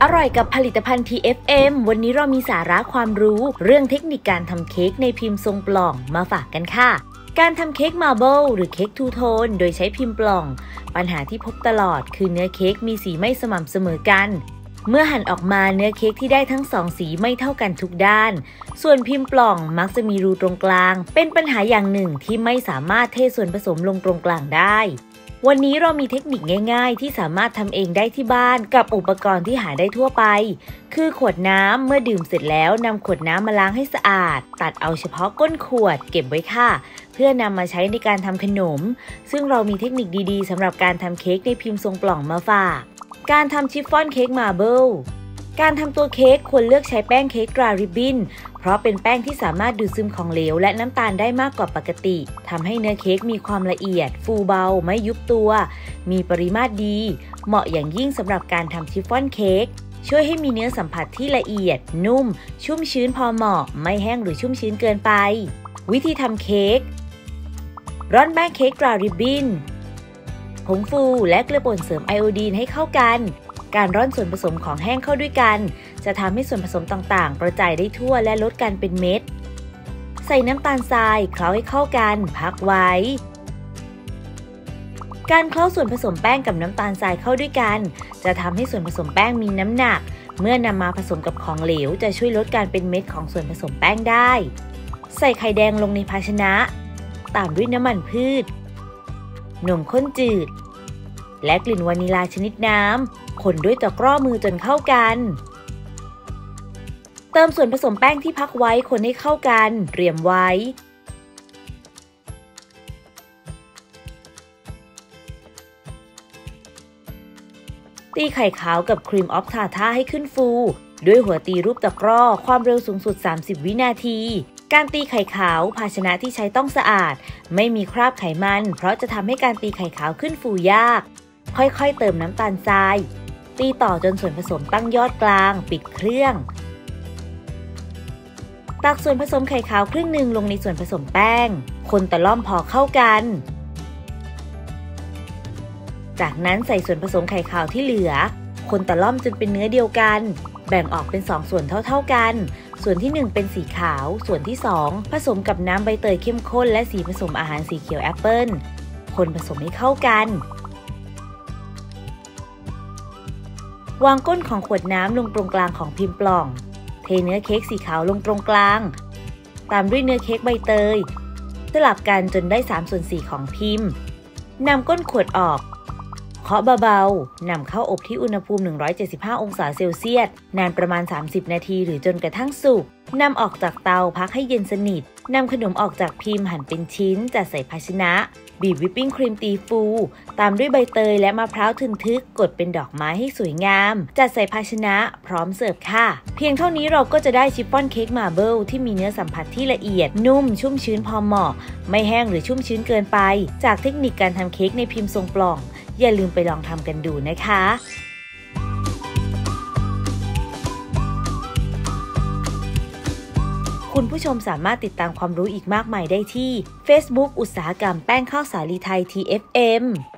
อร่อยกับผลิตภัณฑ์ TFM วันนี้เรามีสาระความรู้เรื่องเทคนิคการทำเค้กในพิมพ์ทรงปล่องมาฝากกันค่ะการทำเค้กมาร์เบิลหรือเค้กทูโทนโดยใช้พิมพ์ปล่องปัญหาที่พบตลอดคือเนื้อเค้กมีสีไม่สม่ำเสมอกันเมื่อหั่นออกมาเนื้อเค้กที่ได้ทั้งสองสีไม่เท่ากันทุกด้านส่วนพิมพ์ปล่องมักจะมีรูตรงกลางเป็นปัญหาอย่างหนึ่งที่ไม่สามารถเทส่วนผสมลงตรงกลางได้วันนี้เรามีเทคนิคง่ายๆที่สามารถทำเองได้ที่บ้านกับอุปกรณ์ที่หาได้ทั่วไปคือขวดน้ำเมื่อดื่มเสร็จแล้วนำขวดน้ำมาล้างให้สะอาดตัดเอาเฉพาะก้นขวดเก็บไว้ค่ะเพื่อนำมาใช้ในการทำขนมซึ่งเรามีเทคนิคดีๆสำหรับการทำเค้กในพิมพ์ทรงปล่องมาฝากการทำชิฟฟ่อนเค้กมาร์เบิลการทำตัวเค้กควรเลือกใช้แป้งเค้กดราริบบิ้นเพราะเป็นแป้งที่สามารถดูดซึมของเหลวและน้ำตาลได้มากกว่าปกติทำให้เนื้อเค้กมีความละเอียดฟูเบาไม่ยุบตัวมีปริมาตรดีเหมาะอย่างยิ่งสำหรับการทำชิฟฟ่อนเค้กช่วยให้มีเนื้อสัมผัสที่ละเอียดนุ่มชุ่มชื้นพอเหมาะไม่แห้งหรือชุ่มชื้นเกินไปวิธีทำเค้กร่อนแป้งเค้กดราริบบิ้นผงฟูและเกลือป่นเสริมไอโอดีนให้เข้ากันการร่อนส่วนผสมของแห้งเข้าด้วยกันจะทำให้ส่วนผสมต่างๆกระจายได้ทั่วและลดการเป็นเม็ดใส่น้ำตาลทรายเคล้าให้เข้ากันพักไว้การเคล้าส่วนผสมแป้งกับน้ำตาลทรายเข้าด้วยกันจะทำให้ส่วนผสมแป้งมีน้ำหนักเมื่อนำมาผสมกับของเหลวจะช่วยลดการเป็นเม็ดของส่วนผสมแป้งได้ใส่ไข่แดงลงในภาชนะตามด้วยน้ำมันพืชนมข้นจืดและกลิ่นวานิลาชนิดน้ำคนด้วยตะกร้อมือจนเข้ากันเติมส่วนผสมแป้งที่พักไว้คนให้เข้ากันเตรียมไว้ตีไข่ขาวกับครีมออฟทาร์ทาให้ขึ้นฟูด้วยหัวตีรูปตะกร้อความเร็วสูงสุด30วินาทีการตีไข่ขาวภาชนะที่ใช้ต้องสะอาดไม่มีคราบไขมันเพราะจะทำให้การตีไข่ขาวขึ้นฟูยากค่อยๆเติมน้ำตาลทรายตีต่อจนส่วนผสมตั้งยอดกลางปิดเครื่องตักส่วนผสมไข่ขาวครึ่งหนึ่งลงในส่วนผสมแป้งคนตะล่อมพอเข้ากันจากนั้นใส่ส่วนผสมไข่ขาวที่เหลือคนตะล่อมจนเป็นเนื้อเดียวกันแบ่งออกเป็น2ส่วนเท่าๆกันส่วนที่1เป็นสีขาวส่วนที่2ผสมกับน้ำใบเตยเข้มข้นและสีผสมอาหารสีเขียวแอปเปิ้ลคนผสมให้เข้ากันวางก้นของขวดน้ำลงตรงกลางของพิมพ์ปล่องเทเนื้อเค้กสีขาวลงตรงกลางตามด้วยเนื้อเค้กใบเตยสลับกันจนได้3/4ของพิมพ์นำก้นขวดออกเคาะเบาๆนำเข้าอบที่อุณหภูมิ175องศาเซลเซียสนานประมาณ30นาทีหรือจนกระทั่งสุกนำออกจากเตาพักให้เย็นสนิทนำขนมออกจากพิมพ์หั่นเป็นชิ้นจัดใส่ภาชนะบีบวิปปิ้งครีมตีฟูตามด้วยใบเตยและมะพร้าวทึนทึกกดเป็นดอกไม้ให้สวยงามจัดใส่ภาชนะพร้อมเสิร์ฟค่ะเพียงเท่านี้เราก็จะได้ชิฟฟ่อนเค้กมาร์เบิลที่มีเนื้อสัมผัสที่ละเอียดนุ่มชุ่มชื้นพอเหมาะไม่แห้งหรือชุ่มชื้นเกินไปจากเทคนิคการทำเค้กในพิมพ์ทรงปล่องอย่าลืมไปลองทำกันดูนะคะคุณผู้ชมสามารถติดตามความรู้อีกมากมายได้ที่ Facebook อุตสาหกรรมแป้งข้าวสาลีไทย TFM